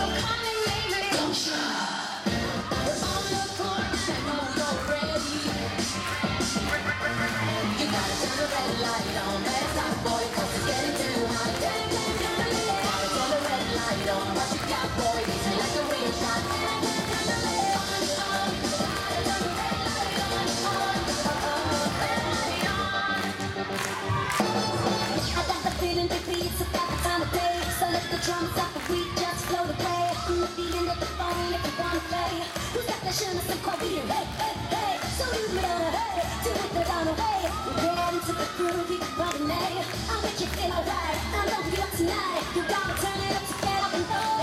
come and make me. Don't stop. We're on the corner and know you're ready. You gotta turn the red light on, let's stop, boy, 'cause it's getting too hot. Gotta turn the red light on, what you got, boy? Hits me like a real shot. I got the feeling, baby, it's about the time of day. So let the drums stop the beat, just float away. I'm the feeling of the phone if you wanna play. Who's got the shine of some coffee? Hey, hey, hey. So move it on, hey, do it the down away. We're get into the groove, you can run the name. I'll make you feel alright. I know you up tonight. You gotta turn it up to get up and go.